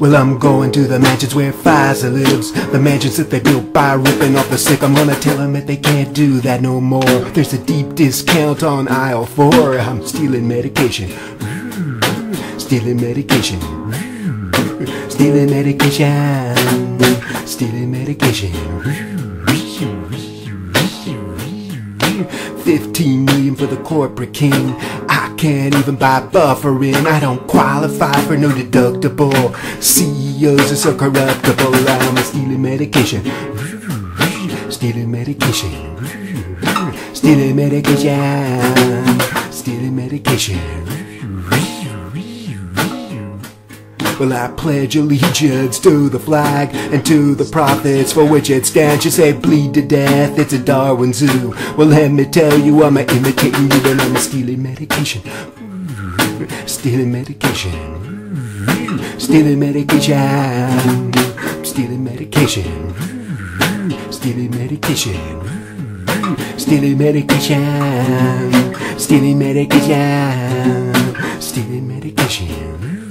Well, I'm going to the mansions where Pfizer lives, the mansions that they built by ripping off the sick. I'm gonna tell them that they can't do that no more. There's a deep discount on aisle 4. I'm stealing medication, stealing medication, stealing medication, stealing medication. 15 million for the corporate king. I can't even buy Bufferin. I don't qualify for no deductible. CEOs are so corruptible. I'm stealing medication, stealing medication, stealing medication, stealing medication. Well, I pledge allegiance to the flag and to the prophets for which it stands. You say bleed to death, it's a Darwin zoo. Well, let me tell you, I'm imitating you and I'm stealing medication, stealing medication, stealing medication, stealing medication, stealing medication, stealing medication, stealing medication, stealing medication.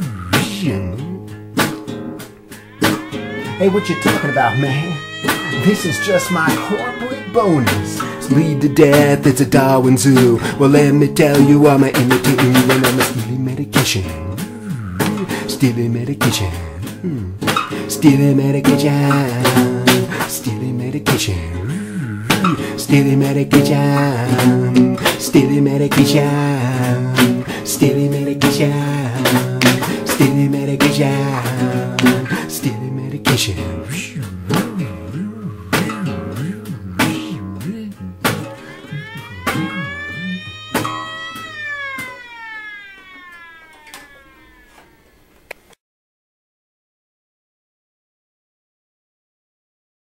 Hey, what you talking about, man? This is just my corporate bonus. Bleed to death, it's a Darwin zoo. Well, let me tell you, I'm imitating you and I'm stealing medication, stealing medication, stealing medication, stealing medication, stealing medication, stealing medication, stealing medication, stealing medication, stealing medication.